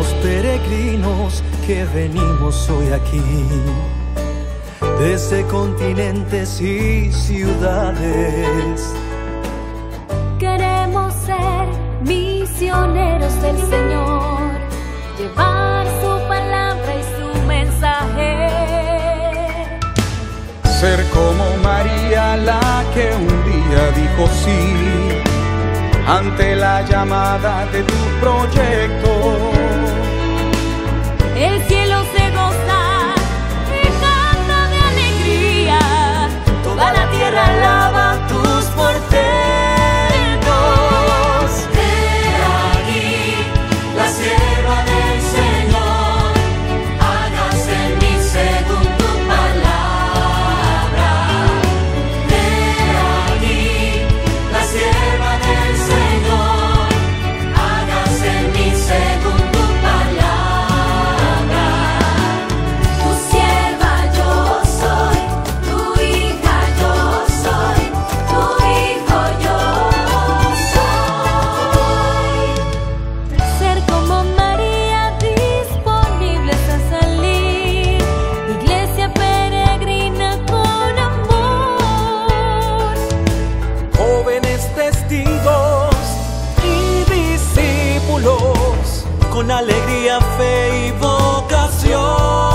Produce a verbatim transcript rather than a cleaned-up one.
Somos peregrinos que venimos hoy aquí, desde continentes y ciudades. Queremos ser misioneros del Señor, llevar su palabra y su mensaje. Ser como María, la que un día dijo sí ante la llamada de tu proyecto. El cielo se goza y canta de alegría, toda la tierra alaba tus portentos. He aquí la sierva del Señor, hágase en mí según tu palabra. He aquí la sierva del Señor, hágase en mí según tu palabra. Tu sierva yo soy, tu hija yo soy, tu hijo yo soy. Ser como María, disponibles a salir, iglesia peregrina con amor. Jóvenes testigos y discípulos, con alegría, fe y vocación.